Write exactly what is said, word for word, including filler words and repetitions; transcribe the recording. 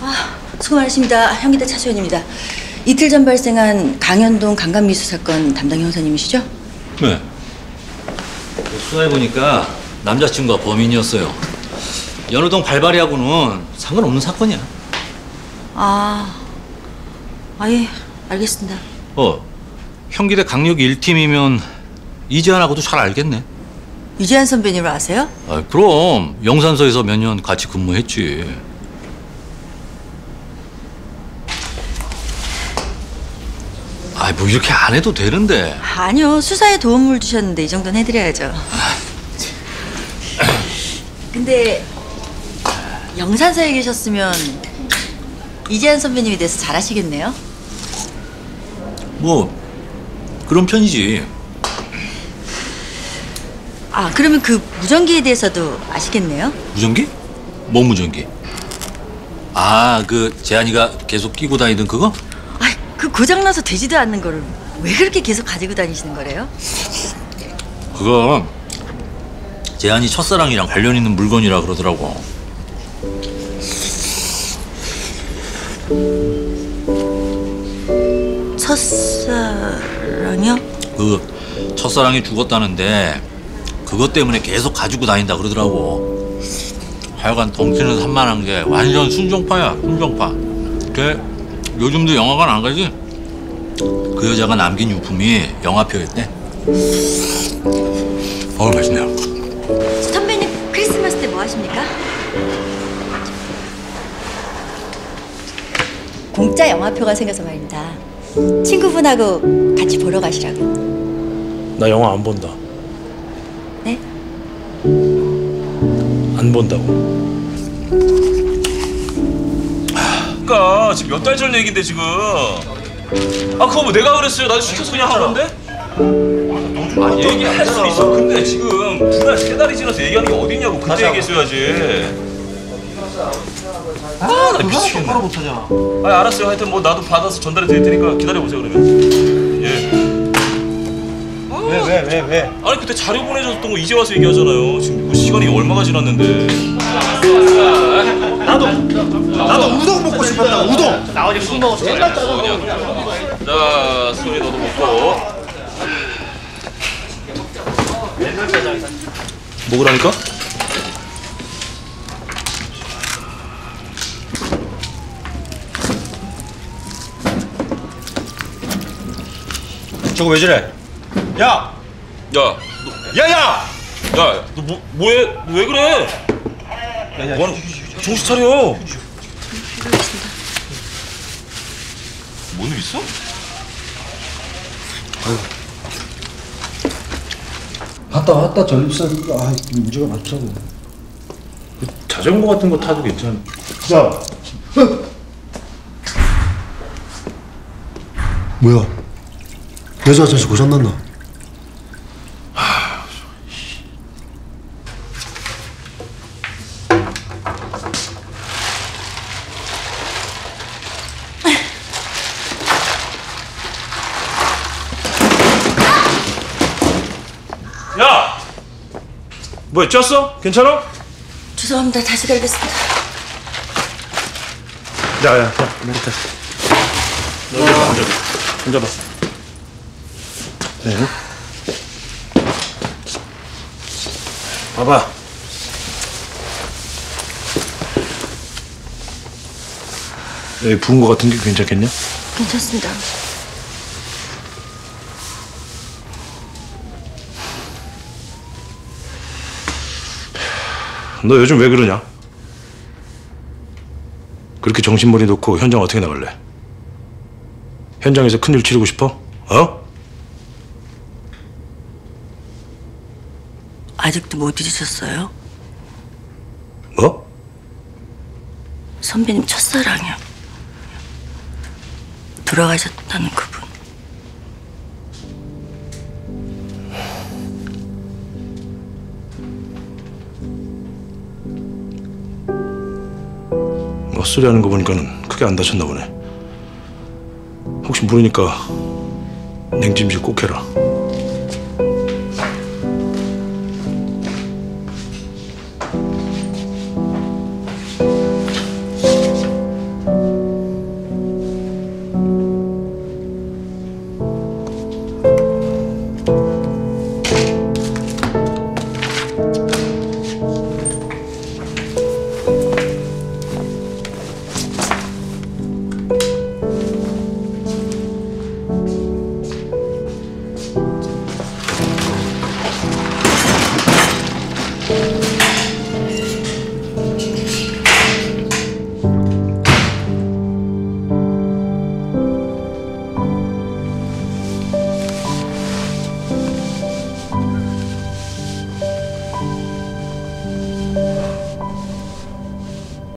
아, 수고 많으십니다. 현기대 차수현입니다. 이틀 전 발생한 강현동 강간미수 사건 담당 형사님이시죠? 네. 수사해보니까 남자친구가 범인이었어요. 연호동 발바리하고는 상관없는 사건이야. 아, 아 예, 알겠습니다. 어, 현기대 강력 일 팀이면 이재한하고도 잘 알겠네. 이재한 선배님을 아세요? 아, 그럼 영산서에서 몇 년 같이 근무했지. 아, 뭐 이렇게 안 해도 되는데. 아니요, 수사에 도움을 주셨는데 이 정도는 해드려야죠. 근데 영산서에 계셨으면 이재한 선배님에 대해서 잘 아시겠네요? 뭐 그런 편이지. 아, 그러면 그 무전기에 대해서도 아시겠네요? 무전기? 뭐 무전기? 아, 그 재한이가 계속 끼고 다니던 그거? 아, 그 고장나서 되지도 않는 거를 왜 그렇게 계속 가지고 다니시는 거래요? 그거 재한이 첫사랑이랑 관련 있는 물건이라 그러더라고. 첫사랑이요? 그 첫사랑이 죽었다는데 그것 때문에 계속 가지고 다닌다 그러더라고. 하여간 덩치는 산만한 게 완전 순정파야, 순정파. 걔 요즘도 영화관 안 가지? 그 여자가 남긴 유품이 영화표였대. 어우, 맛있네요. 선배님 크리스마스 때 뭐 하십니까? 공짜 영화표가 생겨서 말입니다. 친구분하고 같이 보러 가시라고. 나 영화 안 본다. 네? 안 본다고. 그러니까 지금 몇 달 전 얘긴데 지금. 아 그거 뭐 내가 그랬어요. 나도 시켜서 그냥 한 건데. 아 얘기할 수 있어. 근데 지금 두 달, 세 달이 지나서 얘기하는 게 어딨냐고. 그때 얘기했어야지. 아, 나 미치겠네. 바로 못하잖아. 아, 알았어요. 하여튼 뭐 나도 받아서 전달해 드릴 테니까 기다려 보세요 그러면. 예. 왜, 왜, 왜, 왜? 아니 그때 자료 보내줬던 거 이제 와서 얘기하잖아요. 지금 뭐 시간이 얼마가 지났는데. 나도, 나도 우동 먹고 싶었다. 우동. 나 어제 술 먹었어. 자, 소리 너도 먹고. 먹으라니까? 저거 왜 저래? 야! 야, 너, 야, 야! 야, 너 뭐, 뭐해? 너 왜 그래? 야, 야, 뭐, 정신 차려. 뭔 일 있어? 갔다 왔다 전립선 아 문제가 많다고. 자전거 같은 거 타도 괜찮아. 야, 뭐야? 여자 아저씨 고장났나? 야! 뭐야, 쪘어? 괜찮아? 죄송합니다. 다시 갈겠습니다. 야, 야, 야, 내리자. 너 여기 앉아. 앉아봐. 네. 봐봐. 여기 부은 거 같은 게 괜찮겠냐? 괜찮습니다. 너 요즘 왜 그러냐? 그렇게 정신머리 놓고 현장 어떻게 나갈래? 현장에서 큰일 치르고 싶어? 어? 아직도 못 잊으셨어요? 뭐? 선배님 첫사랑이요. 돌아가셨다는 그분. 헛소리 하는 거 보니까는 크게 안 다쳤나 보네. 혹시 모르니까 냉찜질 꼭 해라.